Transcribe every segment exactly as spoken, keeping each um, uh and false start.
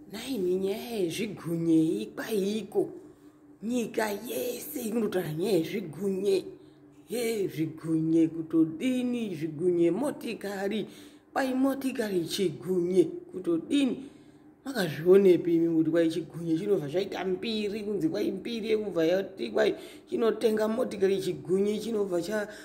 nhai nenyaya yezvigunwe ikwaiko nyika yese inotaura nyaya yezvigunwe yezvigunwe kutodini zvigunwe motikari kwai motikari chigunwe kutodini makazvionepi imi kuti kwai chigunwe chinobva chaita mbiri kunzi kwai mbiri yekubva yati kwai chinotenga motikari chigunwe chinobva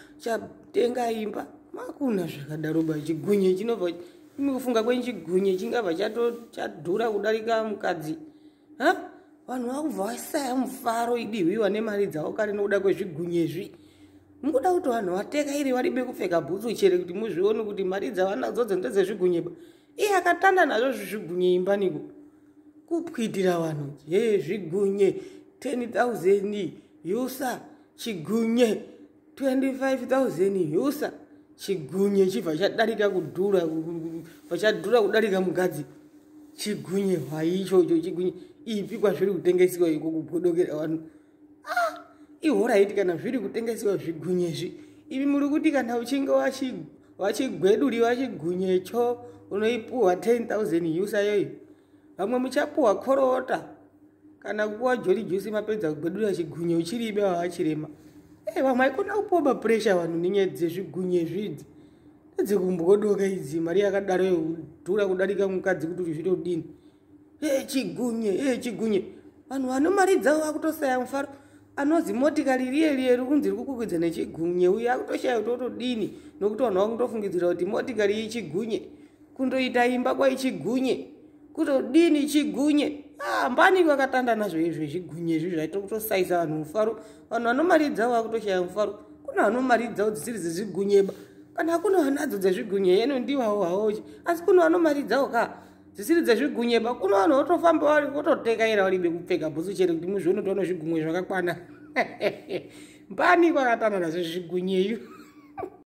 chatenga imba makuna zvakadaroba chigunwe chinobva imi kufunga kwenyu chigunwe chingabva chadhura kudarika mukadzi ha vanhu vakubva vasaya mufaro idihwiwa nemari dzavo kare nokuda kwezvigunwezvi mukuda kuti vanhu vateka iri varibe kupfeka bhutsu chere kuti muzvione kuti mari dzavanadzo ndedzezvigunwe iye akatanda nazvo zvigunwe imbaniko kupwitira vanhu he zvigunwe ten thousand yusa chigunwe twenty-five thousand yusa chigunwe chibva chadarika kudhura chadhura kudarika mukadzi chigunwe hwaichocho chigunwe ipi kwazviri kutengesiwa iko kubhodokera vanhu ah ihora iti kana zviri kutengesiwa zvigunwezvi ivi muri kuti kana uchinge wachigweduriwa chigunwecho unoipuhwa ten thousand yusa yoyo vamwe muchapuhwa korota kana kupuwa joli juice mapedza kugwedurira chigunwe uchiribe wavachirema eh vamwe aikona kupuwa mapuresha vanhu nenyaya dzezvigunwe zvidzi dzekumbwodoka idzi mari yakadaro yodhura kudarika mukadzi kuti zvitodini eh chigunwe eh chigunwe vanhu vano mari dzavo vakutosaya mufaro anozi motikari riye riye rikunzi rikukukwidza nechigunwe uye akutoshaya kutotodini nokuti vanhu vakundofungidzira kuti motikari yechigunwe kundoita imba kwaichigunwe kutodini chigunwe ah mbani kwakatanda nazvo izvo zvigunwe izvi zvaita kutosaisa vanhu mufaro vanhu vano mari dzavo vakutoshaya mufaro kuna vano mari dzavo dzisiri dzezvigunweba kana kuna vanadzo dzezvigunwe yeno ndiwawo hawochi asi kuna vano mari dzavo ka dzisiri dzezvigunweba kuna vanhu votofamba vari vototekaira varibe kupfeka bhutsu chere kuti muzvione kuti vano zvigunwe zvakakwana mbani kwakatanda nazvo zvigunwe iyo